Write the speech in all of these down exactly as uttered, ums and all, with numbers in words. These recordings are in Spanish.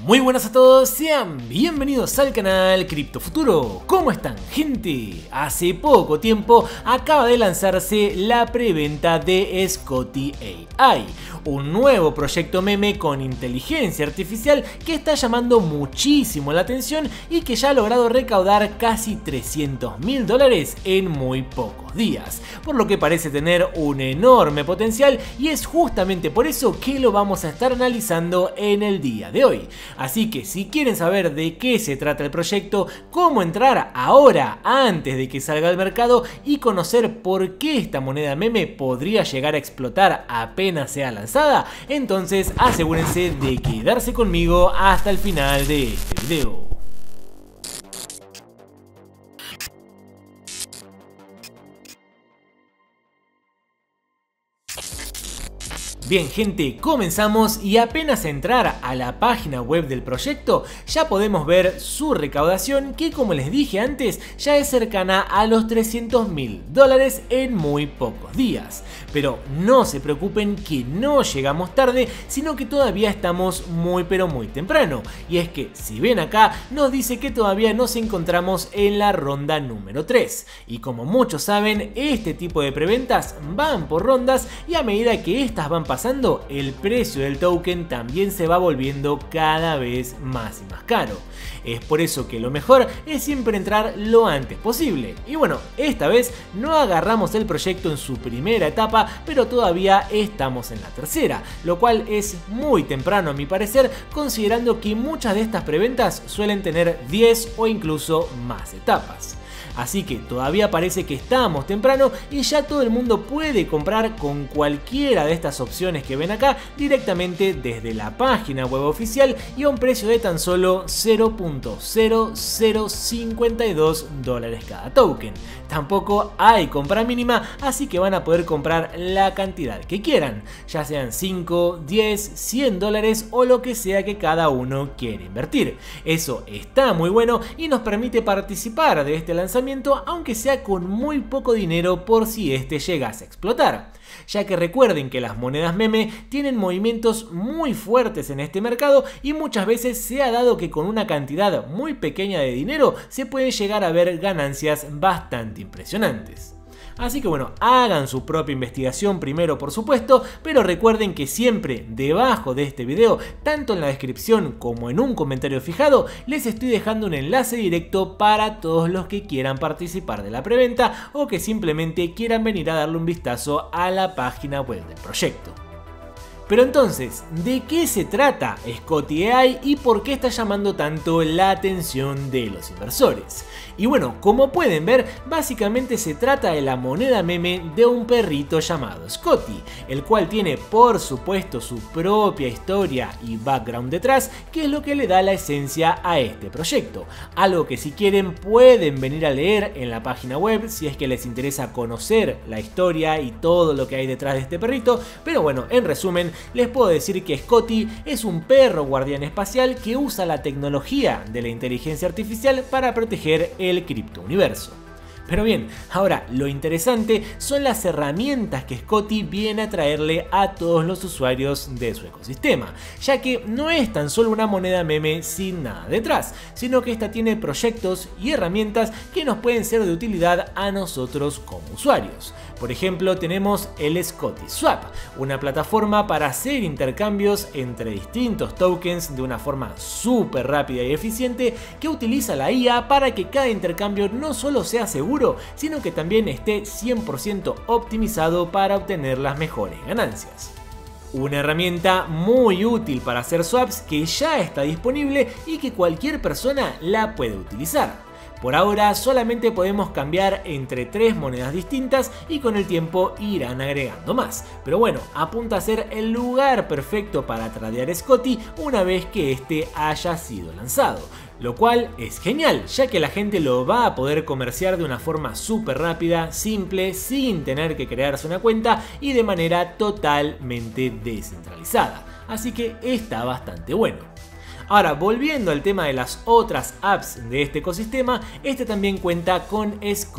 Muy buenas a todos, sean bienvenidos al canal Cripto Futuro. ¿Cómo están, gente? Hace poco tiempo acaba de lanzarse la preventa de Scotty A I, un nuevo proyecto meme con inteligencia artificial que está llamando muchísimo la atención y que ya ha logrado recaudar casi trescientos mil dólares en muy pocos días, por lo que parece tener un enorme potencial, y es justamente por eso que lo vamos a estar analizando en el día de hoy. Así que si quieren saber de qué se trata el proyecto, cómo entrar ahora antes de que salga al mercado y conocer por qué esta moneda meme podría llegar a explotar apenas sea lanzada, entonces asegúrense de quedarse conmigo hasta el final de este video. Bien, gente, comenzamos, y apenas entrar a la página web del proyecto ya podemos ver su recaudación, que como les dije antes ya es cercana a los trescientos mil dólares en muy pocos días. Pero no se preocupen que no llegamos tarde, sino que todavía estamos muy pero muy temprano, y es que si ven acá nos dice que todavía nos encontramos en la ronda número tres, y como muchos saben, este tipo de preventas van por rondas, y a medida que estas van pasando pasando, el precio del token también se va volviendo cada vez más y más caro. Es por eso que lo mejor es siempre entrar lo antes posible. Y bueno, esta vez no agarramos el proyecto en su primera etapa, pero todavía estamos en la tercera, lo cual es muy temprano a mi parecer, considerando que muchas de estas preventas suelen tener diez o incluso más etapas. Así que todavía parece que estamos temprano y ya todo el mundo puede comprar con cualquiera de estas opciones que ven acá directamente desde la página web oficial, y a un precio de tan solo cero punto cero cero cincuenta y dos dólares cada token. Tampoco hay compra mínima, así que van a poder comprar la cantidad que quieran, ya sean cinco, diez, cien dólares o lo que sea que cada uno quiera invertir. Eso está muy bueno y nos permite participar de este lanzamiento, aunque sea con muy poco dinero por si este llegase a explotar, ya que recuerden que las monedas meme tienen movimientos muy fuertes en este mercado, y muchas veces se ha dado que con una cantidad muy pequeña de dinero se pueden llegar a ver ganancias bastante impresionantes. Así que bueno, hagan su propia investigación primero, por supuesto, pero recuerden que siempre debajo de este video, tanto en la descripción como en un comentario fijado, les estoy dejando un enlace directo para todos los que quieran participar de la preventa o que simplemente quieran venir a darle un vistazo a la página web del proyecto. Pero entonces, ¿de qué se trata Scotty A I y por qué está llamando tanto la atención de los inversores? Y bueno, como pueden ver, básicamente se trata de la moneda meme de un perrito llamado Scotty, el cual tiene por supuesto su propia historia y background detrás, que es lo que le da la esencia a este proyecto. Algo que si quieren pueden venir a leer en la página web si es que les interesa conocer la historia y todo lo que hay detrás de este perrito, pero bueno, en resumen, les puedo decir que Scotty es un perro guardián espacial que usa la tecnología de la inteligencia artificial para proteger el criptouniverso. Pero bien, ahora lo interesante son las herramientas que Scotty viene a traerle a todos los usuarios de su ecosistema, ya que no es tan solo una moneda meme sin nada detrás, sino que esta tiene proyectos y herramientas que nos pueden ser de utilidad a nosotros como usuarios. Por ejemplo, tenemos el Scotty Swap, una plataforma para hacer intercambios entre distintos tokens de una forma súper rápida y eficiente, que utiliza la I A para que cada intercambio no solo sea seguro, sino que también esté cien por ciento optimizado para obtener las mejores ganancias. Una herramienta muy útil para hacer swaps que ya está disponible y que cualquier persona la puede utilizar. Por ahora solamente podemos cambiar entre tres monedas distintas y con el tiempo irán agregando más. Pero bueno, apunta a ser el lugar perfecto para tradear Scotty una vez que este haya sido lanzado. Lo cual es genial, ya que la gente lo va a poder comerciar de una forma súper rápida, simple, sin tener que crearse una cuenta y de manera totalmente descentralizada. Así que está bastante bueno. Ahora, volviendo al tema de las otras apps de este ecosistema, este también cuenta con Scotty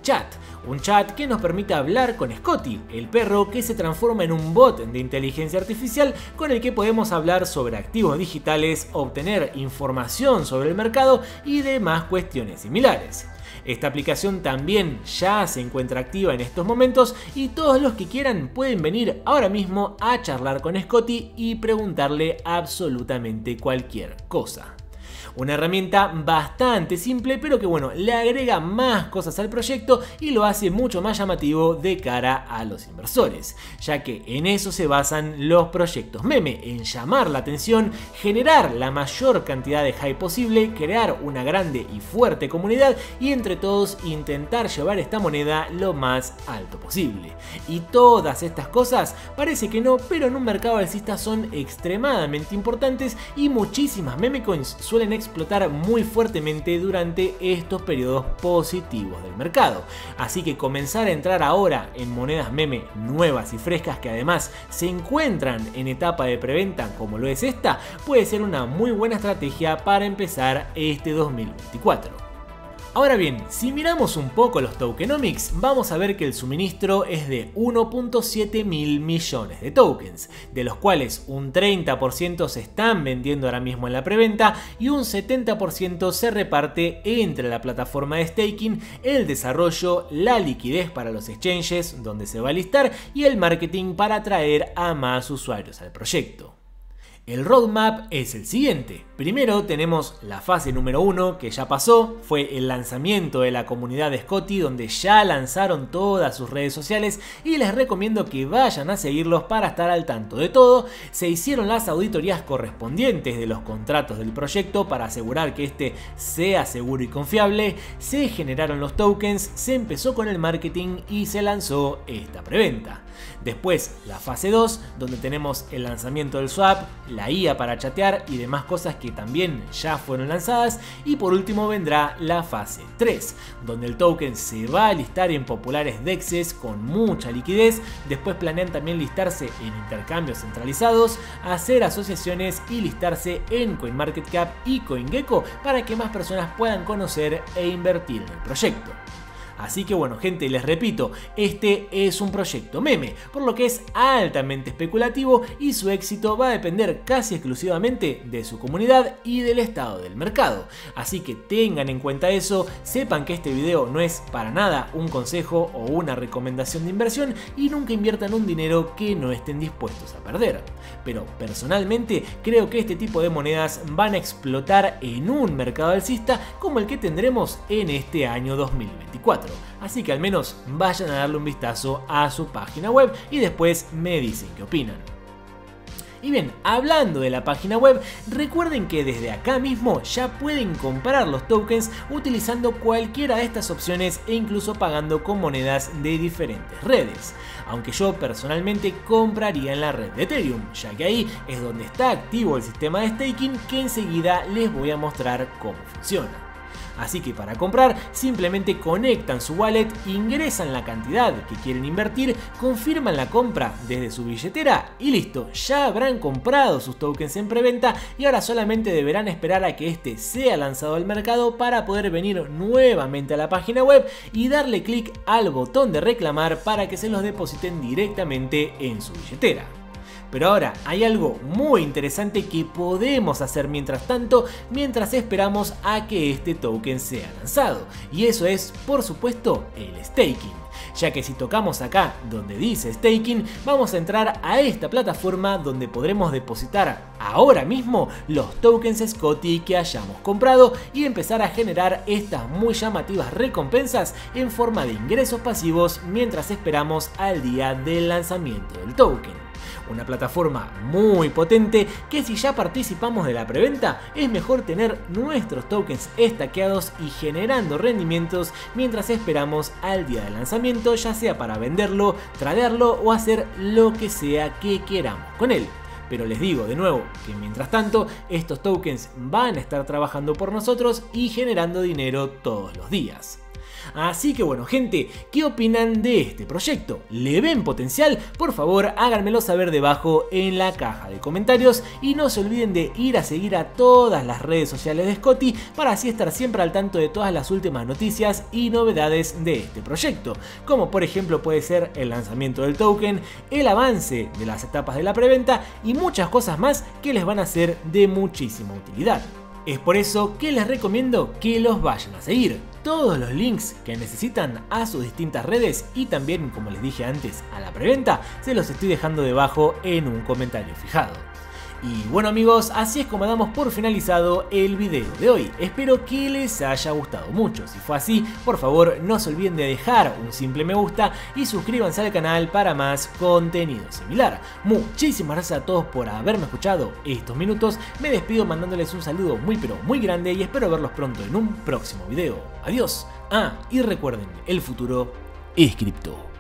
Chat, un chat que nos permite hablar con Scotty, el perro que se transforma en un bot de inteligencia artificial con el que podemos hablar sobre activos digitales, obtener información sobre el mercado y demás cuestiones similares. Esta aplicación también ya se encuentra activa en estos momentos y todos los que quieran pueden venir ahora mismo a charlar con Scotty y preguntarle absolutamente cualquier cosa. Una herramienta bastante simple, pero que bueno, le agrega más cosas al proyecto y lo hace mucho más llamativo de cara a los inversores, ya que en eso se basan los proyectos meme, en llamar la atención, generar la mayor cantidad de hype posible, crear una grande y fuerte comunidad y entre todos intentar llevar esta moneda lo más alto posible. Y todas estas cosas parece que no, pero en un mercado alcista son extremadamente importantes y muchísimas meme coins suelen explotar muy fuertemente durante estos periodos positivos del mercado. Así que comenzar a entrar ahora en monedas meme nuevas y frescas que además se encuentran en etapa de preventa como lo es esta, puede ser una muy buena estrategia para empezar este dos mil veinticuatro. Ahora bien, si miramos un poco los tokenomics, vamos a ver que el suministro es de uno punto siete mil millones de tokens, de los cuales un treinta por ciento se están vendiendo ahora mismo en la preventa y un setenta por ciento se reparte entre la plataforma de staking, el desarrollo, la liquidez para los exchanges donde se va a listar y el marketing para atraer a más usuarios al proyecto. El roadmap es el siguiente. Primero tenemos la fase número uno que ya pasó, fue el lanzamiento de la comunidad de Scotty donde ya lanzaron todas sus redes sociales y les recomiendo que vayan a seguirlos para estar al tanto de todo. Se hicieron las auditorías correspondientes de los contratos del proyecto para asegurar que este sea seguro y confiable, se generaron los tokens, se empezó con el marketing y se lanzó esta preventa. Después la fase dos donde tenemos el lanzamiento del swap, la I A para chatear y demás cosas que también ya fueron lanzadas y por último vendrá la fase tres donde el token se va a listar en populares dexes con mucha liquidez. Después planean también listarse en intercambios centralizados, hacer asociaciones y listarse en CoinMarketCap y CoinGecko para que más personas puedan conocer e invertir en el proyecto. Así que bueno gente, les repito, este es un proyecto meme, por lo que es altamente especulativo y su éxito va a depender casi exclusivamente de su comunidad y del estado del mercado. Así que tengan en cuenta eso, sepan que este video no es para nada un consejo o una recomendación de inversión y nunca inviertan un dinero que no estén dispuestos a perder. Pero personalmente creo que este tipo de monedas van a explotar en un mercado alcista como el que tendremos en este año dos mil veinticuatro. Así que al menos vayan a darle un vistazo a su página web y después me dicen qué opinan. Y bien, hablando de la página web, recuerden que desde acá mismo ya pueden comprar los tokens utilizando cualquiera de estas opciones e incluso pagando con monedas de diferentes redes. Aunque yo personalmente compraría en la red de Ethereum, ya que ahí es donde está activo el sistema de staking que enseguida les voy a mostrar cómo funciona. Así que para comprar simplemente conectan su wallet, ingresan la cantidad que quieren invertir, confirman la compra desde su billetera y listo, ya habrán comprado sus tokens en preventa y ahora solamente deberán esperar a que este sea lanzado al mercado para poder venir nuevamente a la página web y darle clic al botón de reclamar para que se los depositen directamente en su billetera. Pero ahora hay algo muy interesante que podemos hacer mientras tanto, mientras esperamos a que este token sea lanzado. Y eso es, por supuesto, el staking. Ya que si tocamos acá donde dice staking, vamos a entrar a esta plataforma donde podremos depositar ahora mismo los tokens Scotty que hayamos comprado y empezar a generar estas muy llamativas recompensas en forma de ingresos pasivos mientras esperamos al día del lanzamiento del token. Una plataforma muy potente que si ya participamos de la preventa es mejor tener nuestros tokens estaqueados y generando rendimientos mientras esperamos al día del lanzamiento, ya sea para venderlo, tradearlo o hacer lo que sea que queramos con él. Pero les digo de nuevo que mientras tanto estos tokens van a estar trabajando por nosotros y generando dinero todos los días. Así que bueno gente, ¿qué opinan de este proyecto? ¿Le ven potencial? Por favor háganmelo saber debajo en la caja de comentarios y no se olviden de ir a seguir a todas las redes sociales de Scotty para así estar siempre al tanto de todas las últimas noticias y novedades de este proyecto, como por ejemplo puede ser el lanzamiento del token, el avance de las etapas de la preventa y muchas cosas más que les van a ser de muchísima utilidad. Es por eso que les recomiendo que los vayan a seguir. Todos los links que necesitan a sus distintas redes y también, como les dije antes, a la preventa, se los estoy dejando debajo en un comentario fijado. Y bueno amigos, así es como damos por finalizado el video de hoy. Espero que les haya gustado mucho. Si fue así, por favor no se olviden de dejar un simple me gusta y suscríbanse al canal para más contenido similar. Muchísimas gracias a todos por haberme escuchado estos minutos. Me despido mandándoles un saludo muy pero muy grande y espero verlos pronto en un próximo video. Adiós. Ah, y recuerden, el futuro es cripto.